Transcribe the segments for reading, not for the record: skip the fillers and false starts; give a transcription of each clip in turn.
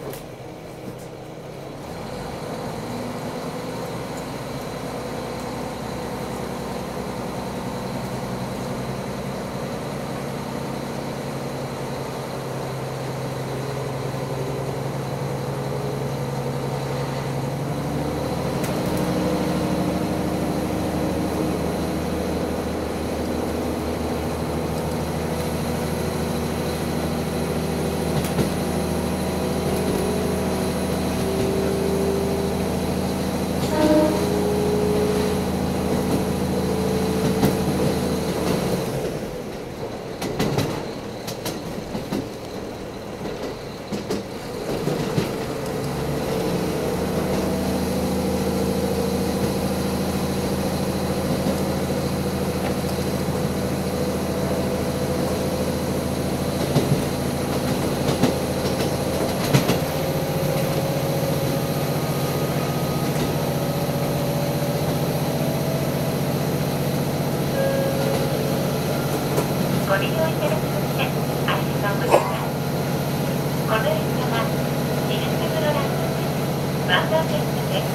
ご利用いただきましてありがとうございます。この列車はミルクブロランドです。ワンダーペットです。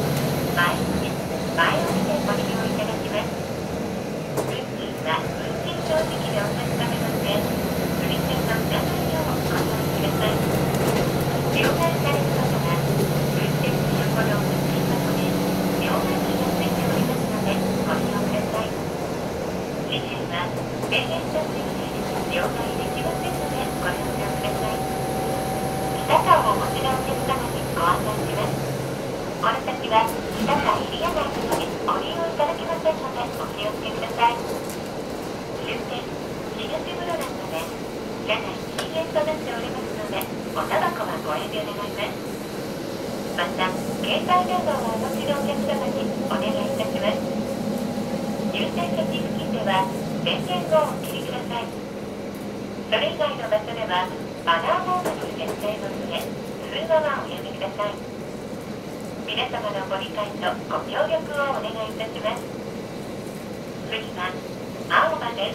前降りでご利用いただきます。運賃は運賃表示器でお確かめの上、釣り線の車内をご利用ください。両替されることが運転するほど難しいことで、両替機がついておりますのでご利用ください。次元は電源装置に両替できませんのでご了承ください。北川をお持ちのお客様にご案内します。この先は北川エリア内なのでご利用いただけませんのでお気をつけください。終点東室蘭まで車内禁煙となっておりますのでおタバコはご遠慮願います。また携帯電話をお持ちのお客様にお願いいたします。優先席付近では電源をお切りください。それ以外の場所ではマナーモードに設定の上、通話はおやめください。皆様のご理解とご協力をお願いいたします。次は青葉です。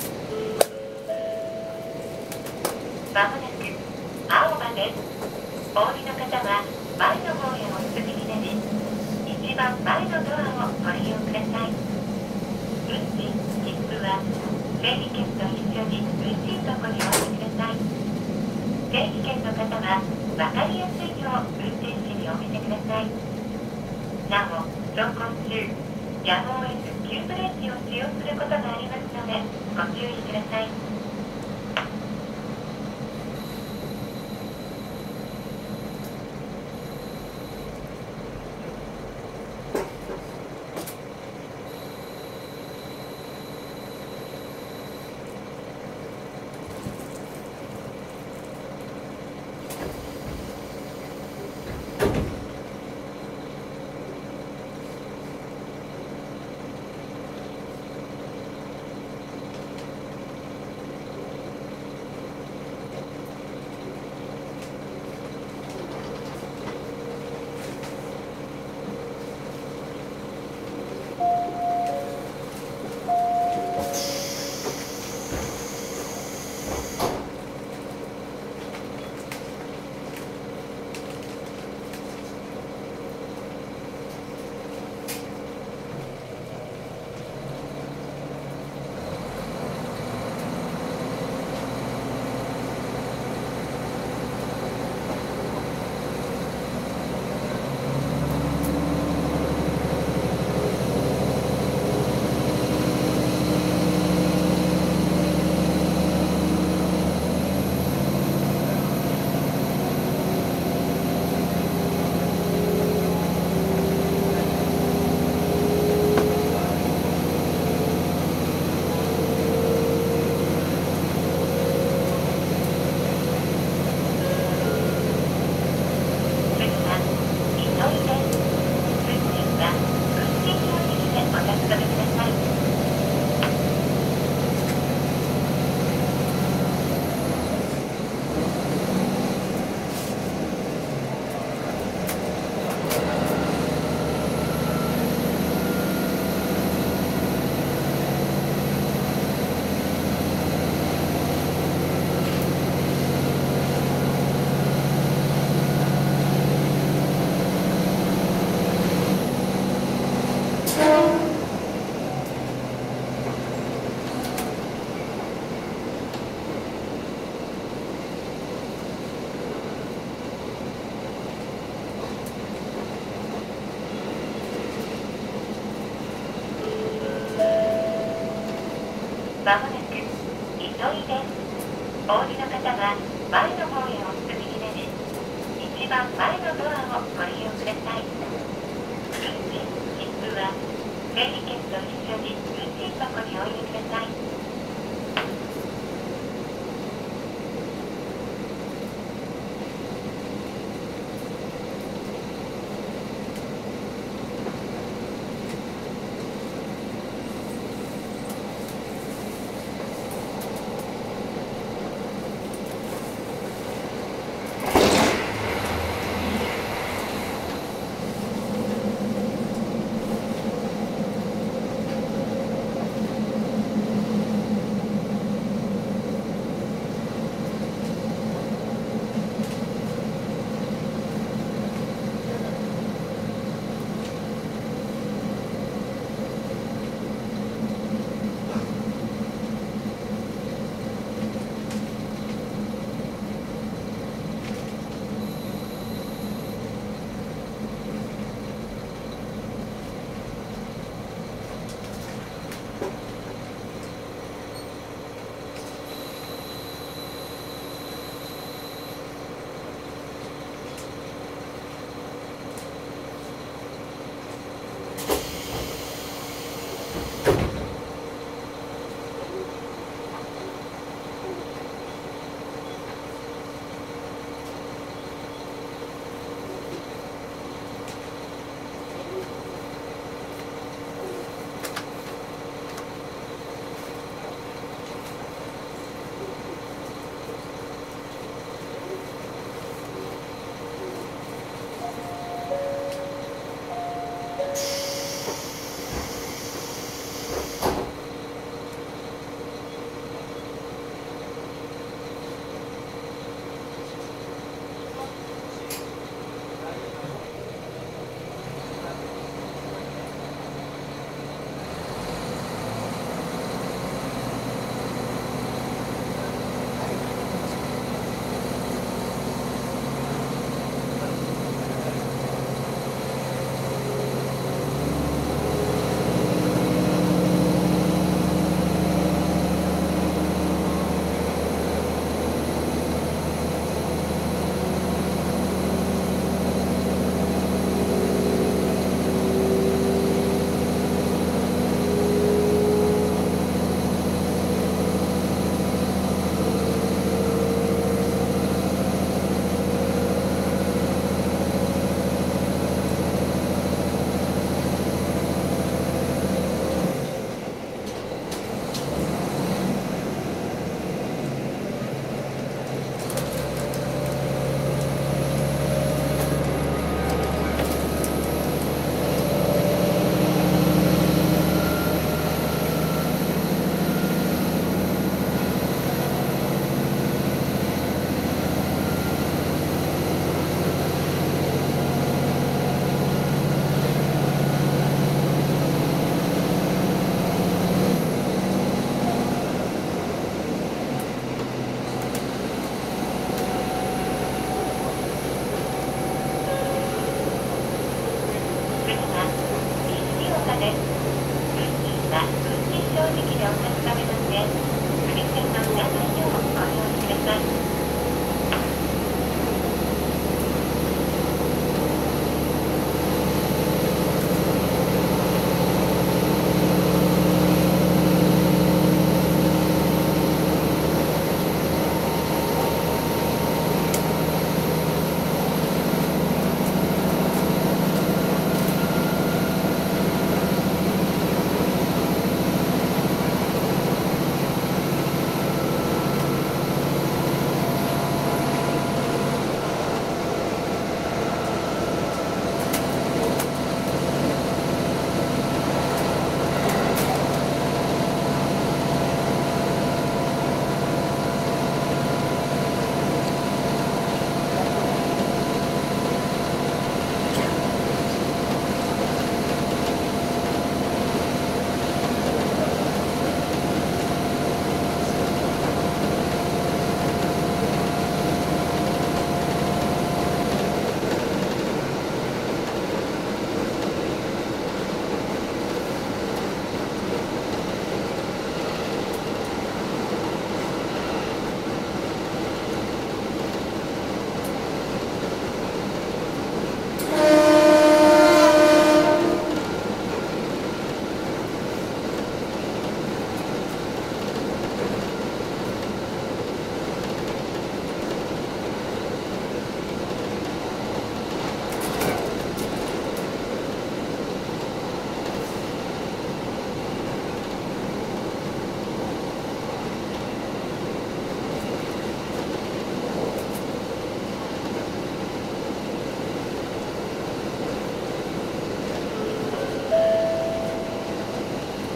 まもなく青葉です。お降りの方は前の方へお進みになり、一番前のドアをご利用ください。運賃、切符は整理券と一緒に運賃箱にお入れください。整理券の方は分かりやすいよう運転士にお見せください。なお、走行中、やむを得ず急ブレーキを使用することがありますのでご注意ください。 まもなく、急いです。お降りの方は、前の方へお進みになり、一番前のドアをご利用ください。運賃、切符は、整理券と一緒に運賃箱にお入れください。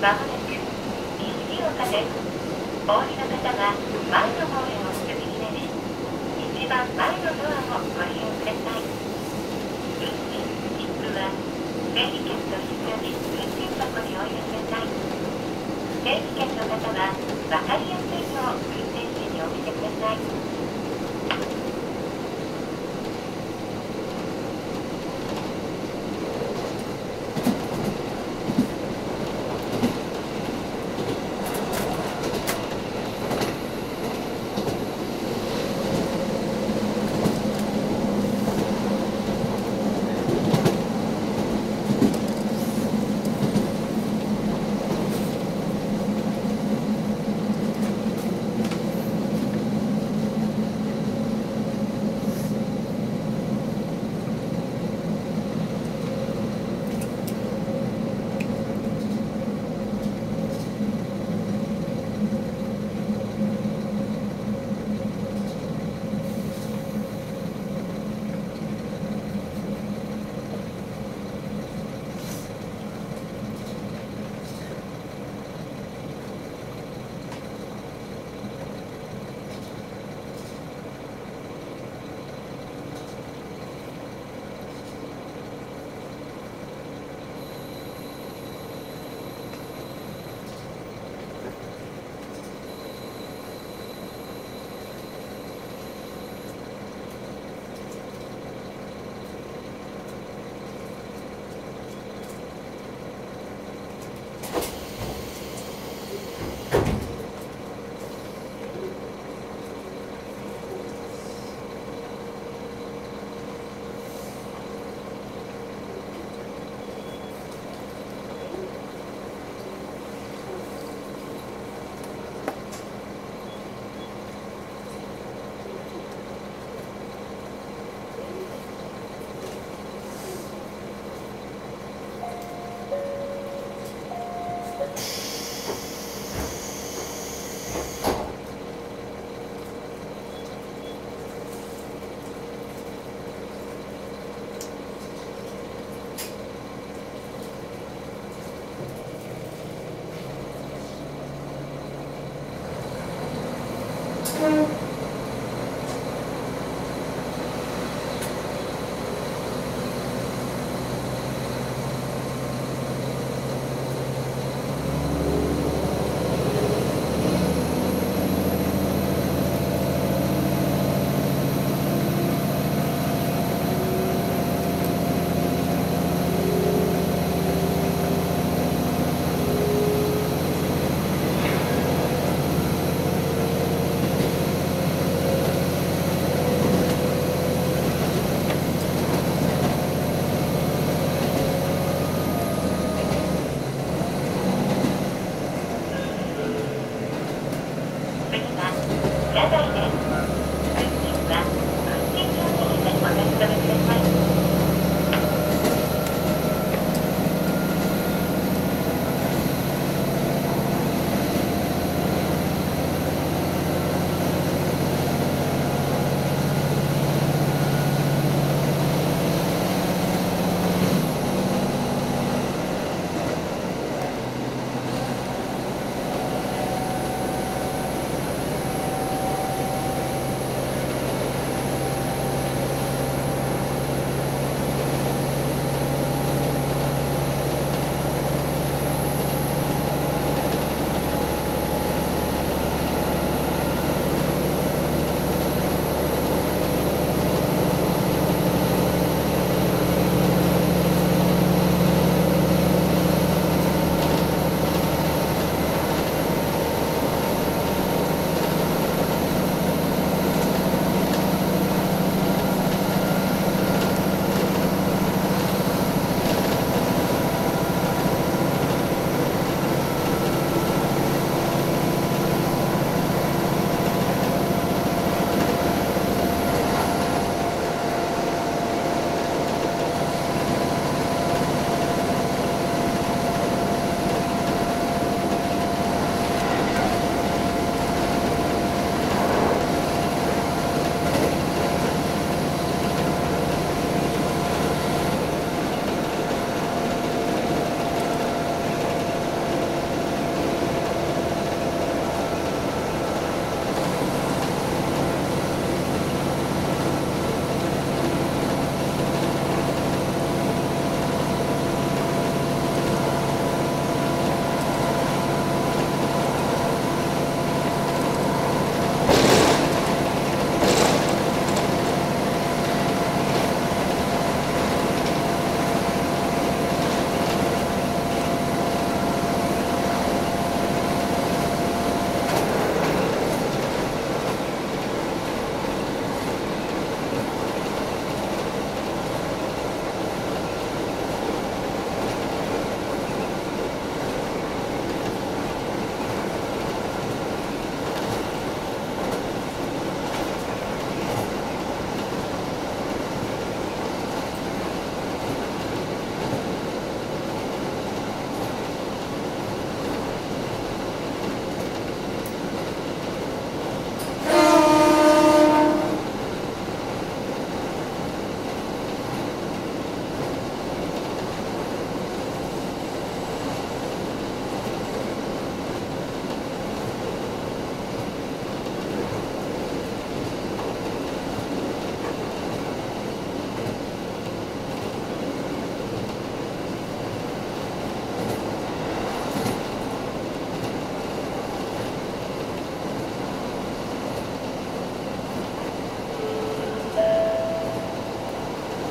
まもなく西岡です。お降りの方は前の方へお進みになり、一番前のドアをご利用ください。切符は整理券と一緒に運賃箱にお入れください。整理券の方は分かりやすいよう運転士にお見せください。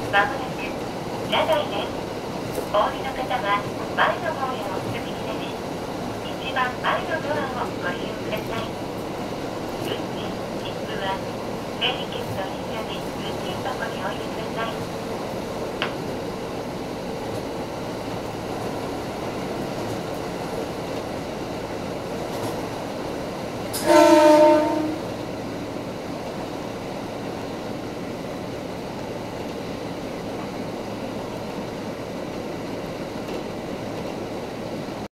まもなく車内です。お降りの方は前の方へお進みになり、一番前のドアをご利用ください。運賃、切符は、整理